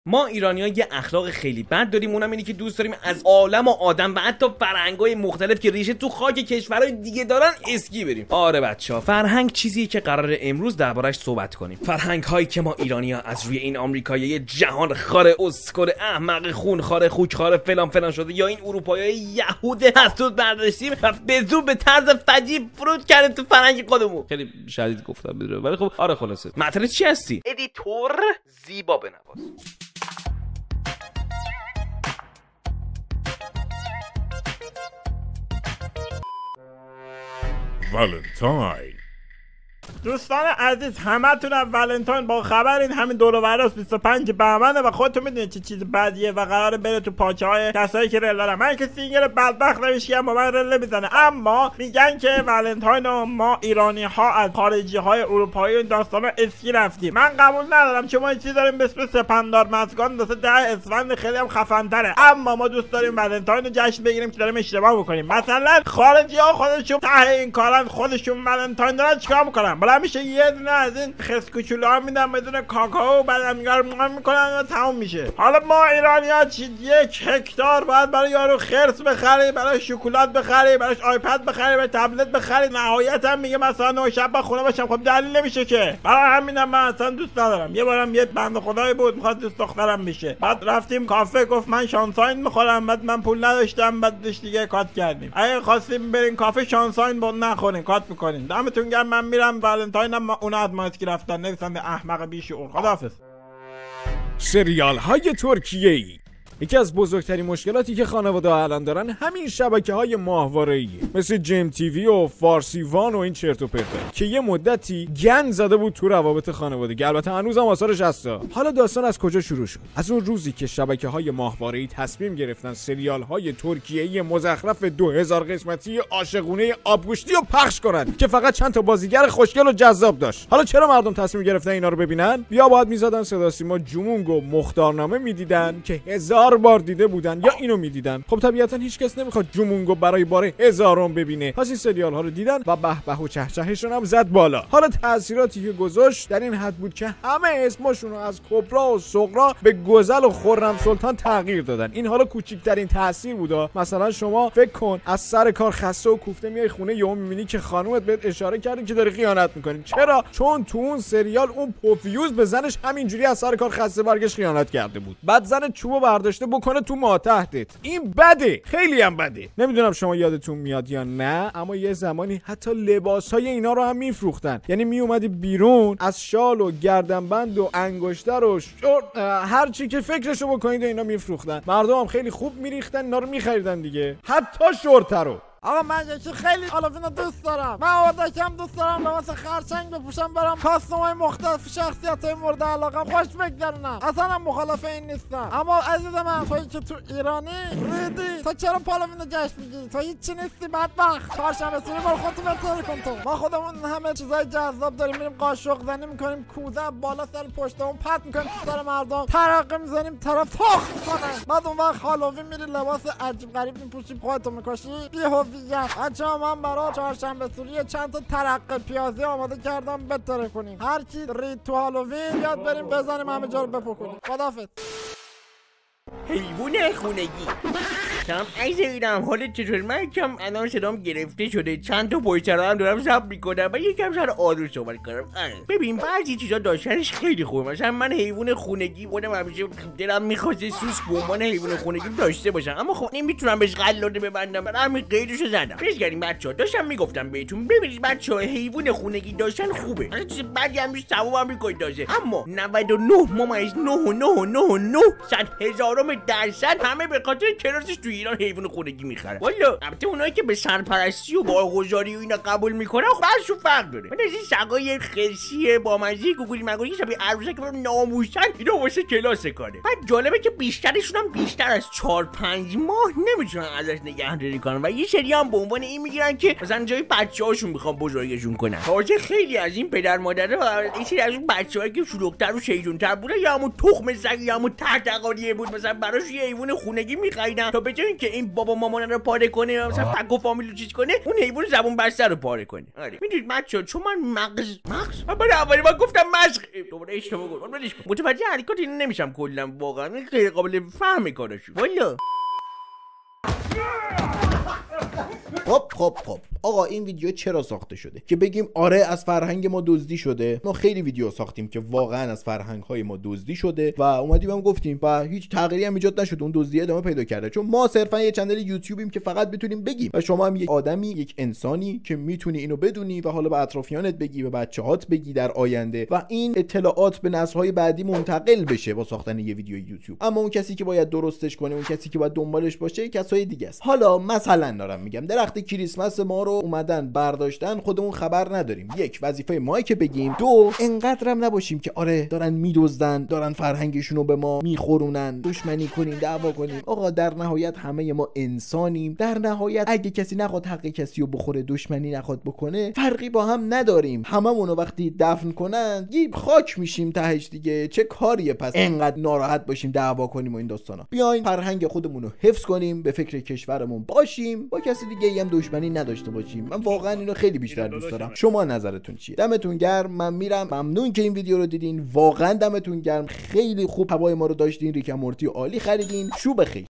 ما ایرانی‌ها یه اخلاق خیلی بد داریم، اونم اینه که دوست داریم از عالم و آدم و حتی فرهنگ‌های مختلف که ریشه تو خاک کشورهای دیگه دارن اسکی بریم. آره بچه‌ها، فرهنگ چیزیه که قراره امروز دربارش صحبت کنیم. فرهنگ‌هایی که ما ایرانی‌ها از روی این آمریکایی جهان خاره اسکور احمق خون خاره خوک خاره فلان شده یا این اروپاییای یهود حسود برداشتیم و به زور به طرز فجیع فرود کرده تو فرهنگ خودمون. خیلی شدید گفتم بدره، ولی خب آره خلاصه. معطل چی هستی؟ ادیتور زیبا بنواز. ولنتاین. دوستان عزیز، همتونم ولنتاین با خبرین. همین دور و بر 25 بهمنه و خودتون میدونید چه چیز بدیه و قراره بره تو پاچه های کسایی که رل دارن. من که سینگل بدبخت نمیشیم با من رل نمیزنه، اما میگن که ولنتاین و ما ایرانی ها از خارجی های اروپایی این داستانا اسکی رفتیم. من قبول ندارم، چون ما این چیز داریم به اسم سپندار مزگان 10 اسفند خیلی هم خفن تره، اما ما دوست داریم ولنتاین رو جشن بگیریم که داریم اشتباه میکنیم. مثلا خارجی ها خودشون ته این کارن، خودشون ولنتاین دارن چیکار میکنن؟ بالا میشه یه دونه از این خس کوچولوها میدن بدون کاکائو، بعد همدیگه میکنن و تموم میشه. حالا ما ایرانی‌ها 1 هکتار باید برای یارو خرس بخری، برای شکلات بخری، براش آیپد بخری، برای تبلت بخری، نهایت هم میگه مثلا 9 شب با خونه باشم. خب دلیل نمیشه که. برای همینم من اصلا دوست ندارم. یه بارم یه بنده خدایی بود میخواد دوست دخترم بشه، بعد رفتیم کافه، گفت من شانساین میخورم، بعد من پول نداشتم، بعد دیگه کات کردیم. اگه خواستیم برین کافه شانساین با نخورین، کات میکنین. دمتون گرم. من میرم ولنتاینم اون از ماسکی رفتن نویسنده احمق بیشعور. خداحافظ. سریال های ترکیه‌ای. یکی از بزرگترین مشکلاتی که خانواده‌ها الان دارن همین شبکه‌های ماهواره‌ایه، مثل جیم تیوی و فارسی وان و این چرت و پرتا که یه مدتی گند زده بود تو روابط خانوادگی. البته هنوزم آثارش هست. حالا داستان از کجا شروع شد؟ از اون روزی که شبکه‌های ماهواره‌ای تصمیم گرفتن سریال‌های ترکیه‌ای مزخرف 2000 قسمتی عاشقونه آبگوشتی رو پخش کنن که فقط چند تا بازیگر خوشگل و جذاب داشت. حالا چرا مردم تصمیم گرفتن اینا رو ببینن؟ یا باید می‌زدن صدا سیما جومونگ و مختارنامه می‌دیدن که 1000 بار دیده بودن، یا اینو میدیدن. خب طبیعتا هیچ کس نمیخواد جومونگو برای بار 1000م ببینه، پس این سریال ها رو دیدن و به به و چهچهشون هم زد بالا. حالا تاثیراتی که گذاشت در این حد بود که همه اسمشون رو از کبرا و صغرا به گزل و خرم سلطان تغییر دادن. این حالا کوچیکترین تاثیر بودا. مثلا شما فکر کن از سر کار خسته و کوفته میای خونه، یهو میبینی که خانومت بهت اشاره کرده که داری خیانت میکنی. چرا؟ چون تو اون سریال اون پوفیوز به زنش همینجوری از سر کار خسته برگشت خیانت کرده بود، بعد زن چوبو برداشته بکنه تو ماتحتت. این بده، خیلی هم بده. نمیدونم شما یادتون میاد یا نه، اما یه زمانی حتی لباسهای اینا رو هم میفروختن. یعنی میومدی بیرون از شال و گردنبند و انگشتر و هر چی که فکرشو بکنید اینا میفروختن. مردم هم خیلی خوب میریختن، اینا رو میخریدن دیگه، حتی شورت رو. آقا من یکی خیلی آلوفینو دوست دارم. من اردکم دوست دارم لباس خرچنگ بپوشم، برم کاستومای مختلف شخصیت‌های مورد علاقه خوش بگذرونم. اصلا هم مخالف این نیستم، اما عزیز من تویی که تو ایرانی ریدی، تو چرا پالوینو جشن میگیری؟ تو هیچی نیستی بدبخت. چهارشنبه سوری برو خودتو بهتر کن. تو ما خودمون همه چیزای جذاب داریم، میریم قاشق زنی میکنیم، کوزه بالا سر پشتمون پرت میکنیم تو سر مردم، ترقه میزنیم طرف تخ میکنه. بعد اون وقت هالووین میری لباس عجیب غریب میپوشی، خودتو میکشی. بچه ها من برای چهارشنبه سوری چند تا ترقه پیازی آماده کردم بتره کنیم. هر کی رید تو هالووین یاد بریم بزنیم همه جا رو بپکنیم. خداحافظ. حیوان خونگی. کم عزیزم حالت چطور؟ من کم الان صدام گرفته شده، چند تا پشت سر هم دارم ضبط میکنم و یکم سر آروم صحبت کنم. ببین بعضی چیزا داشتنش خیلی خوبه. مثلا من حیوان خونگی خودم همیشه دلم میخواسته سوسک به عنوان حیوان خونگی داشته باشم، اما خب نمیتونم بهش قلاده ببندم، برای همین قیدشو زدم. بگذاریم بچه‌ها، داشتم میگفتم بهتون ببینید بچه‌ها حیوان خونگی داشتن خوبه. اصلا چیز بدی هم نیست، ثوابم میکنید داشته، اما 99.999% همه به خاطر کلاسش تو ایران حیوان خونگی میخرن. والا البته اونایی که به سرپرستی و بارگذاری و اینا قبول میکنن خب بعضشون فرق داره. من از این سگای خرسی با مزه گوگولی مگولی شبیه عروسک که ناموسن، اینا واسه کلاس کاره. بعد جالبه که بیشترشون هم بیشتر از 4-5 ماه نمیتونن ازش نگهداری کنن و یه سری هم به عنوان این میگیرن که مثلا جای بچه‌هاشون میخوان بزرگشون کنن. تازه خیلی از این پدر مادرها این سری از اون بچه‌هایی که شلوغ‌تر و شیطون‌تر بودن یا همون تخم سگ یا همون تحتقاریه بود، مثلا براش یه حیوان خونگی می‌خریدم تا به جای اینکه این بابا مامان رو پاره کنه مثلا فک و فامیل رو چیز کنه اون حیوان زبون بسته رو پاره کنه. آره میدونید بچه‌ها چون من مغز برای اولی بار گفتم مشق دوباره اشتباه گفتم. ولش کن متوجه حرکات اینو نمیشم کلا واقعا غیر قابل فهم کاراشو والا. خب آقا این ویدیو چرا ساخته شده؟ که بگیم آره از فرهنگ ما دزدی شده. ما خیلی ویدیو ساختیم که واقعا از فرهنگ های ما دزدی شده و اومدیم هم گفتیم و هیچ تغییری هم ایجاد نشد، اون دزدی ادامه پیدا کرده، چون ما صرفا یه چنل یوتیوبیم که فقط بتونیم بگیم و شما هم یک آدمی، یک انسانی که میتونی اینو بدونی و حالا به اطرافیانت بگی، به بچه‌هات بگی در آینده و این اطلاعات به نسل‌های بعدی منتقل بشه با ساختن یه ویدیو یوتیوب. اما اون کسی که باید درستش کنه، اون کسی که باید دنبالش باشه، کسای دیگه است. حالا مثلا دارم میگم درخت کریسمس ما رو اومدن برداشتن، خودمون خبر نداریم. یک، وظیفه ما که بگیم. دو، انقدرم نباشیم که آره دارن میدزدن، دارن فرهنگشون رو به ما میخورونن، دشمنی کنیم، دعوا کنیم. آقا در نهایت همه ما انسانیم. در نهایت اگه کسی نخواد حق کسی رو بخوره، دشمنی نخواد بکنه، فرقی با هم نداریم. هممون رو وقتی دفن کنن یه خاک میشیم تهش دیگه. چه کاریه پس انقدر ناراحت باشیم، دعوا کنیم و این داستانا؟ بیاین فرهنگ خودمون رو حفظ کنیم، به فکر کشورمون باشیم، با کسی دیگه هم دشمنی نداشته باشیم. من واقعا اینو خیلی بیشتر دوست دارم. شما نظرتون چیه؟ دمتون گرم. من میرم. ممنون که این ویدیو رو دیدین. واقعا دمتون گرم. خیلی خوب هوای ما رو داشتین. ریک اند مورتی عالی خریدین. شو بخیر.